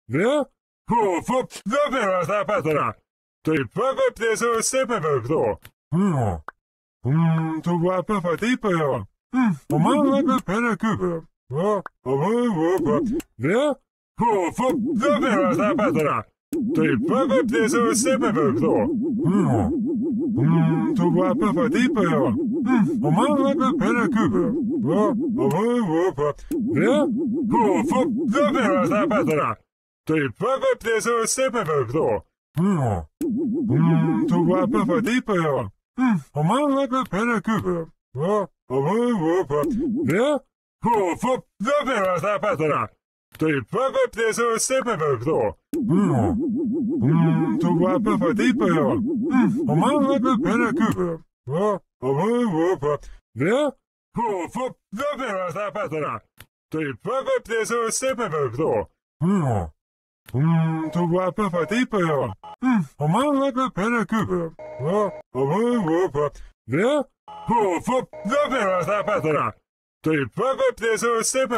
Ne? Dopiero ta patra. Tai pavaptė savo stepę tu vapa pateipajo. O man vapa perakupio. Ne? Dopiero ta patra. Tai pavaptė savo stepę tu vapa pateipajo. O man vapa perakupio. Ne? Dopiero ta patra. Tai pavaptė savo stepę tu vapa pateipajo. O man vapa perakupio. Ne? Dopiero ta patra. Tai pavaptė savo stepę tu vapa pateipajo. O man vapa perakupio. Ne? Dopiero ta patra. Tai pavaptė savo stepę tu vapa pateipajo. O man vapa perakupio. Ne? Dopiero ta patra. Tai pavaptė savo stepę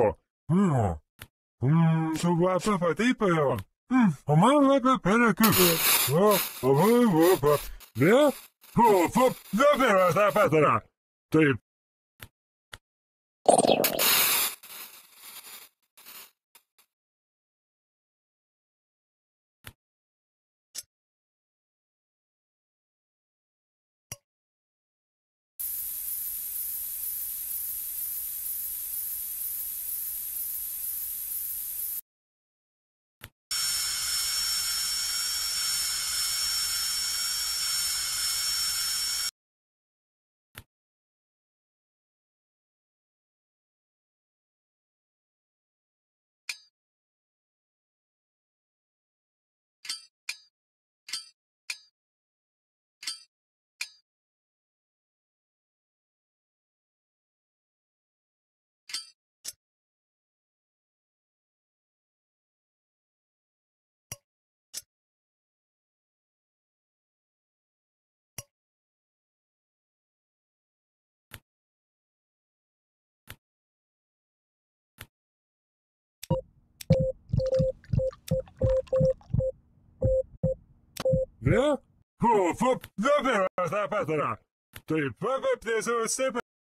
tu vapa pateipajo. O man vapa perakupio. Ne? Dopiero ta patra. Tai Ne? Dopiero ta patra. Tai pavaptė savo stepę